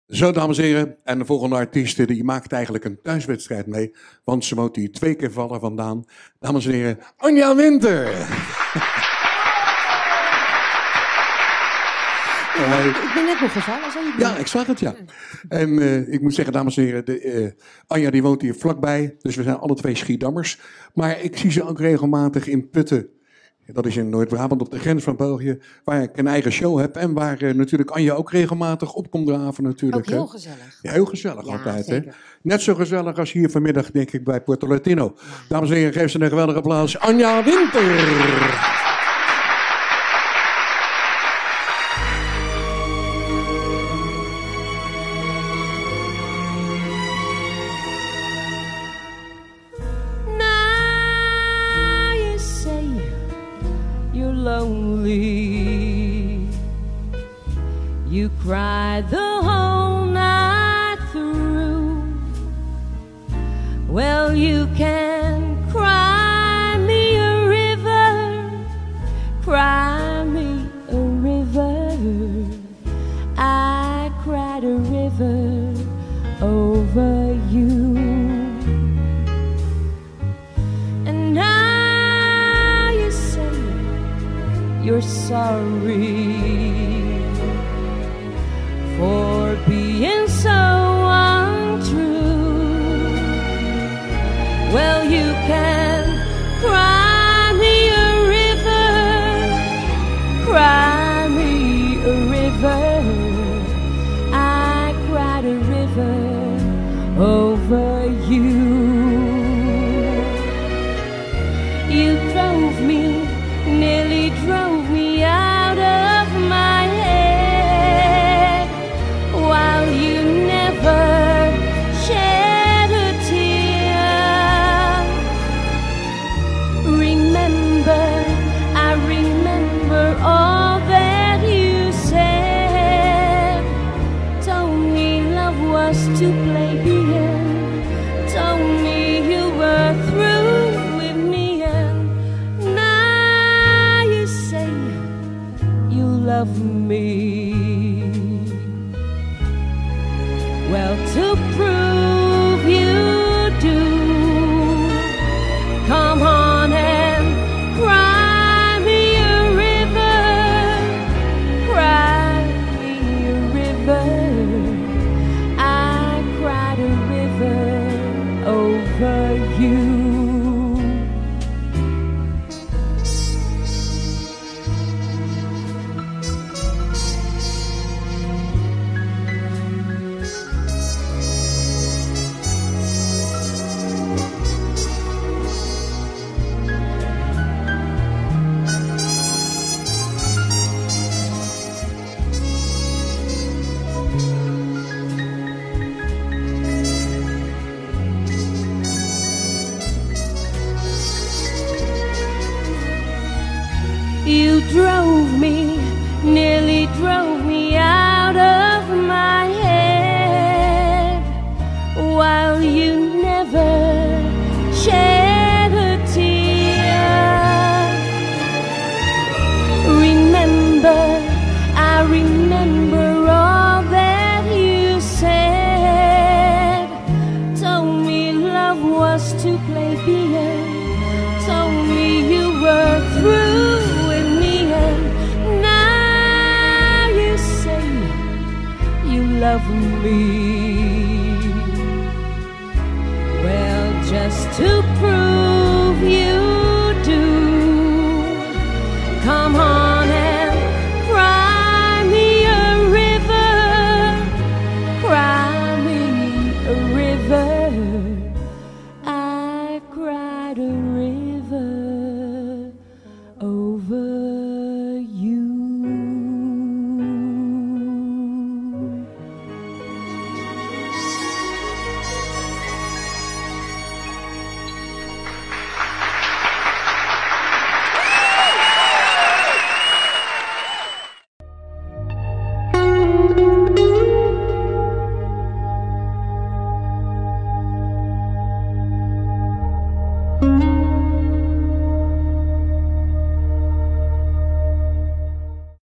Zo, dames en heren. En de volgende artiest die maakt eigenlijk een thuiswedstrijd mee. Want ze moet hier 2 keer vallen vandaan. Dames en heren, Anja Winter. Ik ben net nog gevallen, zei je? Ja, ik zag het, ja. En ik moet zeggen, dames en heren, Anja die woont hier vlakbij. Dus we zijn alle 2 Schiedammers. Maar ik zie ze ook regelmatig in Putten. Dat is in Noord-Brabant op de grens van België. Waar ik een eigen show heb. En waar natuurlijk Anja ook regelmatig op komt draven natuurlijk. Ook heel gezellig. Ja, heel gezellig Ja, altijd. zeker. Hè? Net zo gezellig als hier vanmiddag, denk ik, bij Puerto Latino. Dames en heren, geef ze een geweldig applaus. Anja Winter. Lonely, you cried the whole night through. Well, you can cry me a river, cry me a river. I cried a river over you. And now you say you're sorry for being so untrue. Well, you can cry me a river, cry me a river. I cried a river over you. You drove me, nearly drove me out of my head, while you never shed a tear. Remember, I remember all that you said. Told me love was to play the end. Told me you were through with me, and now you say you love me. Well, to prove you do, come on and cry me a river, cry me a river. I cried a river over you. You drove me, nearly drove me out of my head, while you never shed a tear. Remember, I remember all that you said. Told me love was to play the end. Told me you were through. Love me. Well, just to prove you